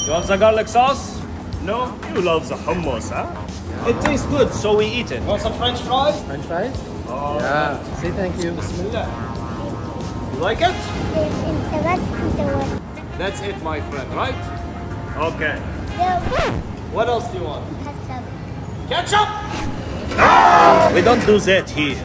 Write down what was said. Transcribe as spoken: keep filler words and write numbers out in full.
You want the garlic sauce? No? You love the hummus, huh? It tastes good, so we eat it. Want some French fries? French fries? Oh, yeah. Say thank you. Bismillah. You like it? Yes. That's it, my friend, right? Okay. What else do you want? Ketchup! We don't do that here.